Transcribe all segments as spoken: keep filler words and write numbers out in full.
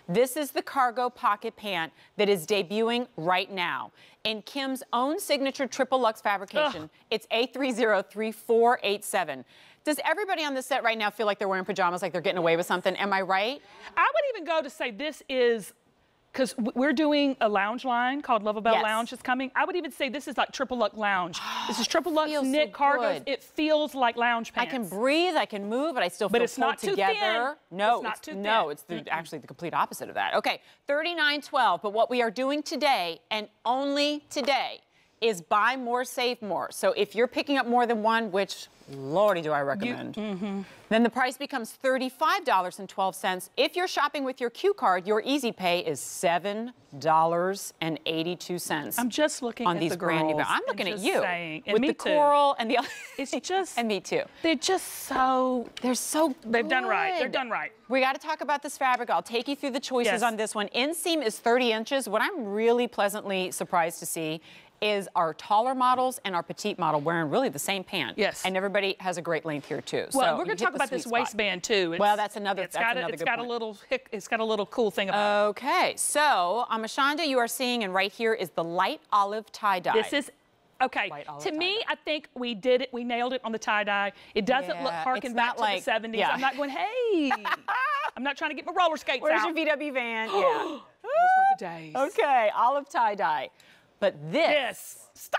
This is the cargo pocket pant that is debuting right now. In Kim's own signature triple luxe fabrication, Ugh. It's A three zero three four eight seven. Does everybody on the set right now feel like they're wearing pajamas, like they're getting away with something? Am I right? I would even go to say this is, because we're doing a lounge line called Lovable Yes. Lounge is coming. I would even say this is like triple luxe lounge. This is triple luxe knit so cargos. good. It feels like lounge pants. I can breathe, I can move, but I still But feel it's not pulled too together. thin. No, It's not too no, thin. it's the, Mm-mm. actually the complete opposite of that. Okay, thirty-nine twelve. But what we are doing today, and only today, is buy more, save more. So if you're picking up more than one, which Lordy do I recommend, You, mm-hmm. then the price becomes thirty-five dollars and twelve cents. If you're shopping with your Q card, your easy pay is seven dollars and eighty-two cents. I'm just looking on at these the brand new. girls I'm looking and at just you saying, and with me the too. coral and the. It's just and me too. They're just so. They're so. They've done right. They're good. done right. We got to talk about this fabric. I'll take you through the choices Yes. on this one. Inseam is thirty inches. What I'm really pleasantly surprised to see is our taller models and our petite model wearing really the same pant. Yes. And everybody has a great length here too. Well, so we're going to talk about this waistband too. It's, well, that's another. It's that's got, another a, it's good got point. a little. Hick, it's got a little cool thing about. Okay, so Amashanda, you are seeing, and right here is the light olive tie dye. This is. Okay, to me, I think we did it. We nailed it on the tie-dye. It doesn't Yeah, look harken it's back not to like- the seventies. yeah. I'm not going, hey. I'm not trying to get my roller skates Where's out. your V W van? Yeah. Those were the days. Okay, olive tie dye. But this. This. Stop.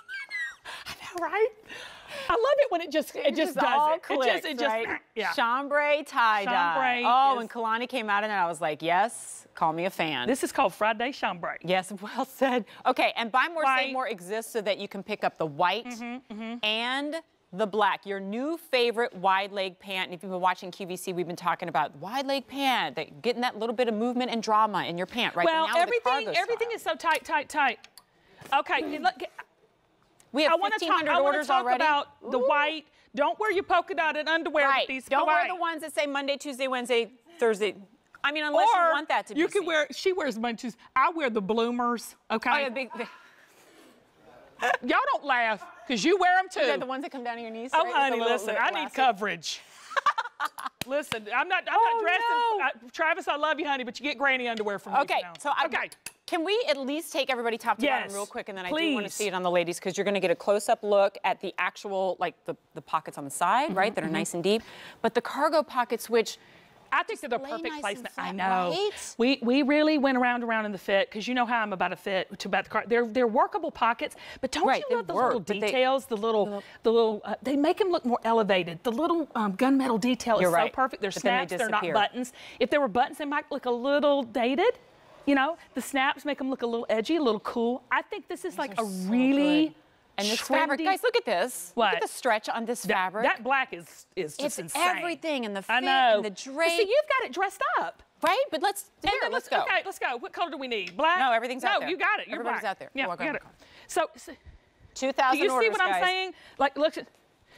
I know, right? I love it when it just it just does all it. Clicks, it just it just right? yeah. Chambray tie dye. Chambray Oh, is- when Kalani came out in it, I was like, yes, call me a fan. This is called Friday chambray. Yes, well said. Okay, and buy more, White. save more exists so that you can pick up the white Mm-hmm, mm-hmm. and the black, your new favorite wide leg pant. And if you've been watching Q V C, we've been talking about wide leg pant, that, getting that little bit of movement and drama in your pant, right? Well, But now with the everything cargo everything style. is so tight, tight, tight. Okay, and look. We have I want to fifteen talk. hundred I want to orders talk already. about the Ooh. white. Don't wear your polka dotted underwear Right. with these. Don't wear Hawaii. the ones that say Monday, Tuesday, Wednesday, Thursday. I mean, unless or you want that to be you can seen. wear. She wears bunches. I wear the bloomers. Okay. Oh, yeah, big, big. Y'all don't laugh because you wear them too. Is that the ones that come down to your knees? Oh, right? With the honey, little- listen. little I need elastic? coverage. Listen, I'm not. I'm Oh, not dressing. no. I, Travis, I love you, honey, but you get granny underwear from me. Okay, now. so I, okay. Can we at least take everybody top to Yes, bottom real quick, and then I do want to please. see it on the ladies because you're going to get a close-up look at the actual, like the, the pockets on the side, Mm-hmm, right, that are nice and deep, but the cargo pockets, which I think they're the lay perfect nice placement. and I flat, know. right? We we really went around around in the fit because you know how I'm about a fit to about the car. They're they're workable pockets, but don't Right, you they love those work, little but they- details? the little the little uh, they make them look more elevated. The little um, gunmetal detail You're is so right, perfect. They're but then they snaps. They're not disappear. buttons. If there were buttons, they might look a little dated. You know, the snaps make them look a little edgy, a little cool. I think this is like are a so really good. And this trendy, fabric, guys, look at this. What? Look at the stretch on this that, fabric. that black is is just it's insane. everything, and the fit, I know. and the But drape. see, you've got it dressed up. Right? But let's, And here, then let's let's go. Okay, let's go. What color do we need? Black? No, everything's no, out there. No, you got it. You're Everybody's black. out there. Yeah, Walk you got around it. the car. So, so two thousand do you see orders, what I'm guys. saying? Like, look at.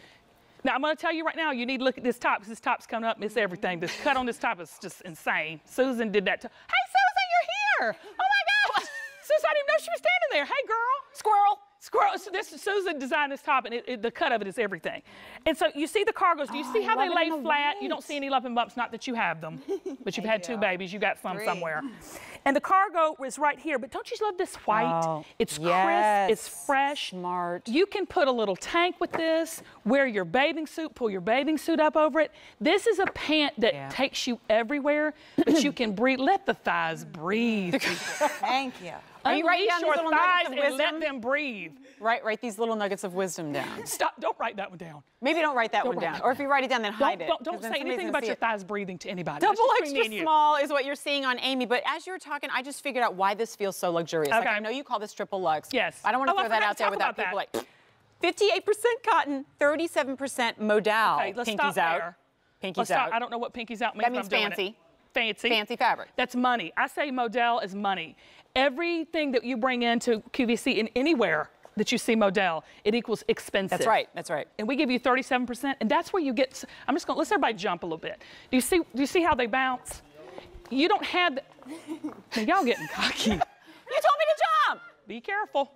Now, I'm going to tell you right now, you need to look at this top because this top's coming up. It's everything. This cut on this top is just insane. Susan did that. To, hey, Susan, you're here. Oh, my gosh. Susan, I didn't know she was standing there. Hey, girl. Squirrel. Squirrel. So this Susan designed this top, and it, it, the cut of it is everything. And so you see the cargos. Do you Oh, see I how they love it lay in the flat? You white. don't see any lump and bumps. Not that you have them, but you've had two you. babies. You got some Three. somewhere. And the cargo is right here. But don't you love this white? Oh, it's yes. crisp. It's fresh. Smart. You can put a little tank with this. Wear your bathing suit. Pull your bathing suit up over it. This is a pant that Yeah. takes you everywhere, but you can breathe. Let the thighs breathe. Thank you. Are you writing Unleash down these your little thighs nuggets of and let wisdom? them breathe. Write, write these little nuggets of wisdom down. Stop! Don't write that one down. Maybe don't write that Don't one write down. that Or if you write it down, then hide Don't, it. don't, 'cause don't then say somebody's anything gonna about see your it. thighs breathing to anybody. That's Double just between me extra and you. small is what you're seeing on Amy. But as you were talking, I just figured out why this feels so luxurious. Like, Okay. I know you call this triple luxe. Yes. I don't want to Oh, I throw that forgot out to there talk without about people that. like fifty-eight percent cotton, thirty-seven percent modal. Okay, let's Pinkies stop out. there. Pinkies Let's out. stop. I don't know what pinkies out means. That but means I'm doing fancy. It. Fancy. Fancy fabric. That's money. I say modal is money. Everything that you bring into Q V C in anywhere that you see modal, it equals expensive. That's right. That's right. And we give you thirty-seven percent, and that's where you get. I'm just going. Let's everybody jump a little bit. Do you see? Do you see how they bounce? You don't have. The, now, y'all getting cocky. You told me to jump. Be careful.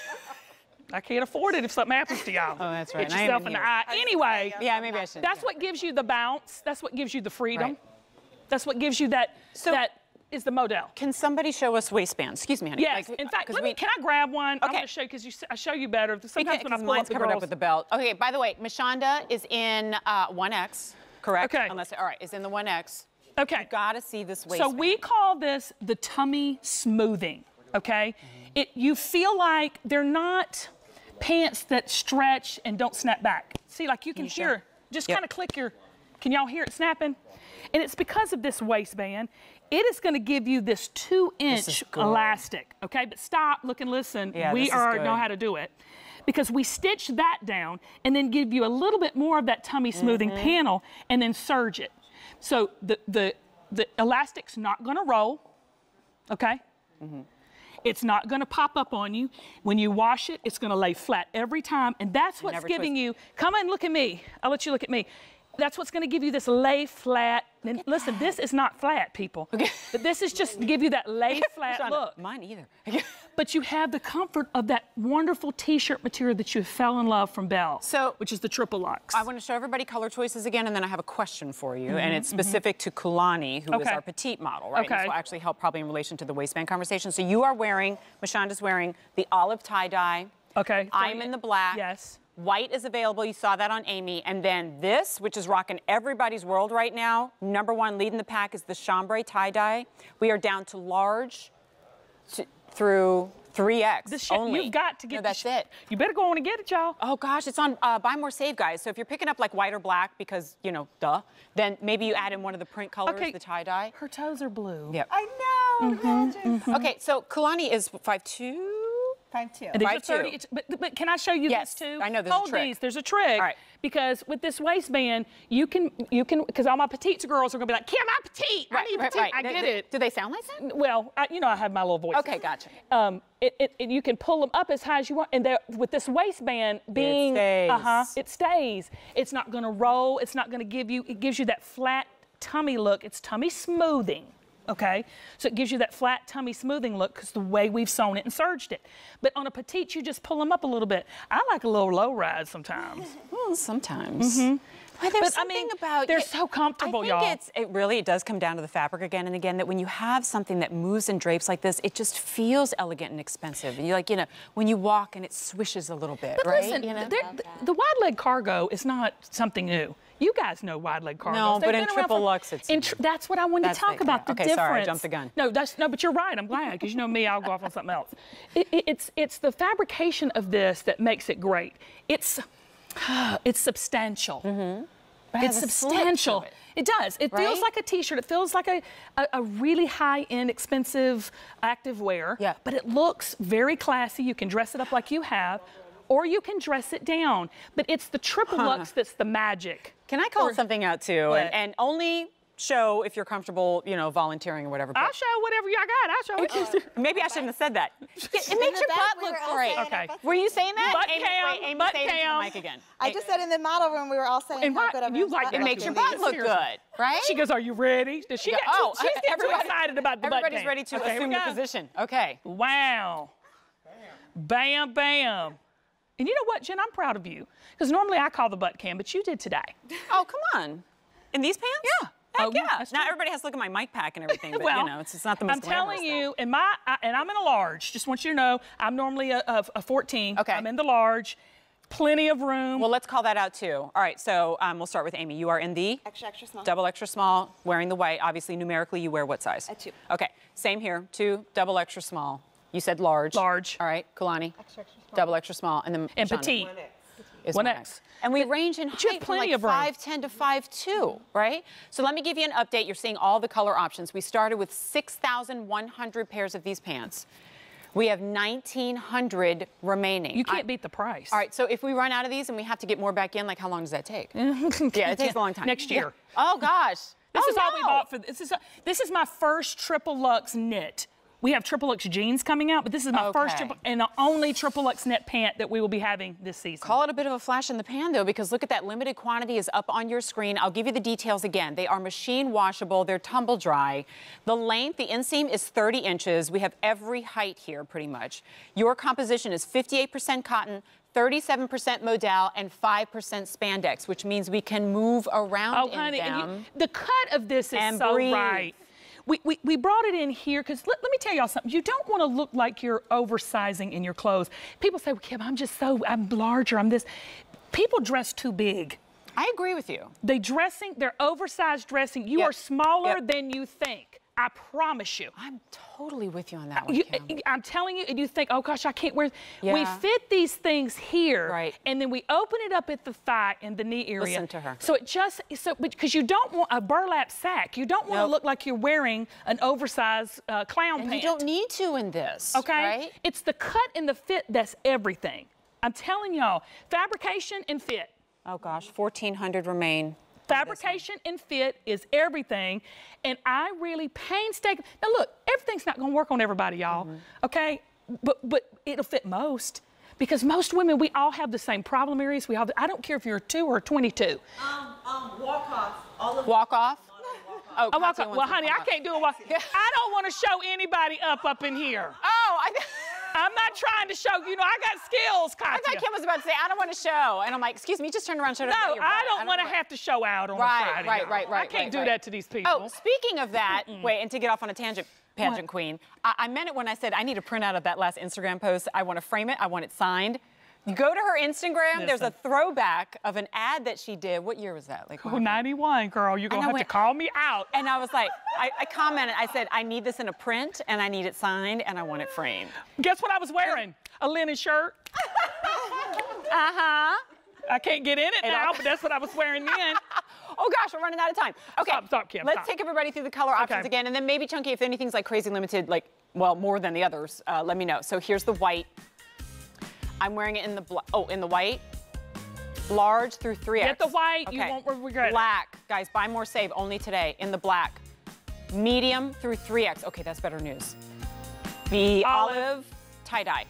I can't afford it if something happens to y'all. Oh, that's right. Hit And I yourself am in the here. eye. Anyway, Yeah, maybe I should. that's what gives you the bounce. That's what gives you the freedom. Right. That's what gives you that So- that is the model. Can somebody show us waistbands? Excuse me, honey. Yes. Like, in fact, 'cause let we, me, can I grab one? I'm Okay. going to show you because you, I show you better. Sometimes when I because pull mine's up the covered girls. up with the belt. Okay, by the way, Mashonda is in uh, one X, correct? Okay. Unless, all right, is in the one X. Okay. You gotta see this So waistband. we call this the tummy smoothing, okay? It, you feel like they're not pants that stretch and don't snap back. See, like you can you show? hear, just Yep. kind of click your, can y'all hear it snapping? And it's because of this waistband. It is gonna give you this two inch good. elastic, okay? But stop, look and listen. Yeah, we this is are good. know how to do it. Because we stitch that down and then give you a little bit more of that tummy smoothing Mm-hmm. panel and then serge it. So the, the, the elastic's not gonna roll, okay? Mm-hmm. It's not gonna pop up on you. When you wash it, it's gonna lay flat every time, and that's what's never giving twist. you, come and look at me. I'll let you look at me. That's what's gonna give you this lay flat. And listen, this is not flat, people. Okay. But this is just to give you that lay flat Mashonda, look. Mine either. But you have the comfort of that wonderful t-shirt material that you fell in love from Belle, So- which is the triple luxe. I want to show everybody color choices again, and then I have a question for you, and it's specific to Kulani, who is Okay. our petite model, right? Okay. This will actually help probably in relation to the waistband conversation. So you are wearing, Mashonda's wearing the olive tie-dye. Okay. I'm in the black. Yes. White is available. You saw that on Amy. And then this, which is rocking everybody's world right now, number one leading the pack is the chambray tie-dye. We are down to large to, through three X This shit, only. you've got to get No, this that's shit. it. You better go on and get it, y'all. Oh gosh, it's on uh, Buy More Save, guys. So if you're picking up like white or black because, you know, duh, then maybe you add in one of the print colors, Okay. the tie-dye. Her toes are blue. Yep. I know. Imagine. Okay, so Kulani is five two. Five two. And these are Five two. thirty, it's- but, but can I show you Yes, this too? I know there's a Hold trick. these, there's a trick. All right. Because with this waistband, you can, you can, because all my petite girls are gonna be like, Kim, I'm petite, I need petite, I Do- get do- it. Do they sound like that? Well, I, you know I have my little voice. Okay, gotcha. Um, it, it, it- you can pull them up as high as you want, and they're- with this waistband being, stays. uh-huh, it stays. It's not gonna roll. It's not gonna give you. It gives you that flat tummy look. It's tummy smoothing. Okay, so it gives you that flat tummy smoothing look because the way we've sewn it and serged it. But on a petite, you just pull them up a little bit. I like a little low rise sometimes. Well, sometimes. Well, there's But, I something mean, about they're it- so comfortable, I think y'all. it's it really it does come down to the fabric again and again that when you have something that moves and drapes like this, it just feels elegant and expensive. And you like you know when you walk and it swishes a little bit, But right? listen, you know? they're- the, the wide leg cargo is not something new. You guys know wide leg cargo. No, but in triple luxe, it's- Tr- that's what I wanted That's to talk the- about. The okay, difference. sorry, I jumped the gun. No, that's no, but you're right. I'm glad because you know me, I'll go off on something else. It, it, it's it's the fabrication of this that makes it great. It's it's substantial. It has It's a slip to substantial. it. It does. It feels Right? like a T-shirt. It feels like a, a, a really high-end, expensive active wear. Yeah. But it looks very classy. You can dress it up like you have, or you can dress it down. But it's the triple luxe that's the magic. Can I call Or- something out too? What? And, and only show if you're comfortable, you know, volunteering or whatever. but- I'll show whatever y'all got. I'll show it. Maybe I shouldn't have said that. It makes the your back, butt we look were all great. saying Okay. our butts- Were you saying that? Butt Amy, cam, wait, Amy, butt say it into cam. the mic again. I just said in the model room we were all saying And how what- good of you like It butt makes your cam. butt look Seriously. good, right? She goes, "Are you ready?" Does she Yeah, get too, oh, she's getting too everybody- excited about the butt Everybody's cam. ready to Okay, here assume we the go. position. Okay. Wow. Bam, bam. And you know what, Jen? I'm proud of you. Because normally I call the butt cam, but you did today. Oh, come on. In these pants? Yeah. Heck Oh, yeah. that's Not true. everybody has to look at my mic pack and everything, but well, you know, it's, it's not the most I'm telling glamorous you, in my, I, and I'm in a large. Just want you to know, I'm normally a, a, a fourteen. Okay. I'm in the large. Plenty of room. Well, let's call that out too. All right, so um, we'll start with Amy. You are in the Extra, extra small. double extra small, wearing the white. Obviously, numerically, you wear what size? A two. Okay, same here. Two, double extra small. You said large. Large. All right, Kulani. Extra, extra small. Double extra small, and then and Mashonda petite. is one one X. And we range in But you have height from plenty like of room. five ten to five two, right? So let me give you an update. You're seeing all the color options. We started with six thousand one hundred pairs of these pants. We have nineteen hundred remaining. You can't I- beat the price. All right, so if we run out of these and we have to get more back in, like how long does that take? yeah, it takes a long time. Next year. Yeah. Oh gosh. This Oh, is all we no. bought for this is this is my first triple luxe knit. We have triple luxe jeans coming out, but this is my first Okay. triple and the only triple luxe knit pant that we will be having this season. Call it a bit of a flash in the pan, though, because look at that limited quantity is up on your screen. I'll give you the details again. They are machine washable. They're tumble dry. The length, the inseam is thirty inches. We have every height here, pretty much. Your composition is fifty-eight percent cotton, thirty-seven percent modal, and five percent spandex, which means we can move around Oh, in honey, and them. you, the cut of this is And so breathe. right. we, we, we brought it in here because let, let me tell y'all something. You don't want to look like you're oversizing in your clothes. People say, well, Kim, I'm just so, I'm larger, I'm this. People dress too big. I agree with you. They dressing, they're oversized dressing. You Yep. are smaller Yep. than you think. I promise you. I'm totally with you on that one, You, Kim. I'm telling you, and you think, oh gosh, I can't wear. Yeah. We fit these things here, Right. and then we open it up at the thigh and the knee area. Listen to her. So it just so because you don't want a burlap sack. You don't want to Nope. look like you're wearing an oversized uh, clown And pant. you don't need to in this, Okay, right? it's the cut and the fit that's everything. I'm telling y'all, fabrication and fit. Oh gosh, fourteen hundred remain. Fabrication and fit is everything, and I really painstaking. Now look, everything's not going to work on everybody, y'all. Mm-hmm. Okay, but but it'll fit most because most women, we all have the same problem areas. We all. I don't care if you're two or twenty-two. Um, um, walk off. All of Walk off? Oh, I walk Katya up. wants Well, to honey, walk I off. can't do a walk. I don't want to show anybody up up in here. Oh, I, I'm not trying to show. You know, I got skills, I Katya. thought Kim was about to say, I don't want to show. And I'm like, excuse me, just turn around and show it. No, I don't want to have to show out on Right, a Friday. right, y'all. right, right, I can't right, do right. that to these people. Oh, speaking of that, wait, and to get off on a tangent, pageant queen, I, I meant it when I said I need a printout of that last Instagram post. I want to frame it. I want it signed. You go to her Instagram. There's a Listen. throwback of an ad that she did. What year was that? Like, Oh, ninety-one, girl. You're going I to have went- to call me out. and I was like, I, I commented. I said, I need this in a print, and I need it signed, and I want it framed. Guess what I was wearing? A linen shirt. Uh huh. I can't get in it And now, I- but that's what I was wearing then. Oh gosh, we're running out of time. Okay, Stop, stop, Kim, let's stop. take everybody through the color options Okay. again, and then maybe Chunky, if anything's like crazy limited, like well more than the others, uh, let me know. So here's the white. I'm wearing it in the bla- oh in the white, large through three X. Get the white, you Okay. won't regret it. Black, guys, buy more, save only today in the black. Medium through three X. Okay, that's better news. The Olive. olive tie dye.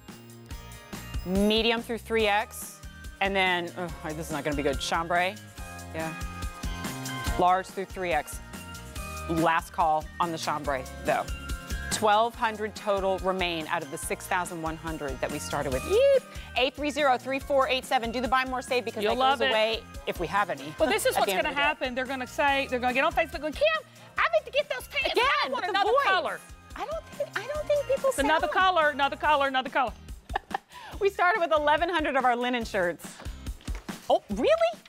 Medium through three X, and then oh, this is not going to be good. Chambray, yeah. Large through three X. Last call on the chambray, though. twelve hundred total remain out of the six thousand one hundred that we started with. Yeep. eight three zero, three four eight seven. Do the buy more save because You'll that love goes it. away if we have any. Well, this is at what's the end going to of the day. happen. They're going to say, they're going to get on Facebook going, Kim, I need to get those pants. Again, I want with the another voice. color. I don't think I don't think people sell Another them. color, another color, another color. We started with eleven hundred of our linen shirts. Oh, really?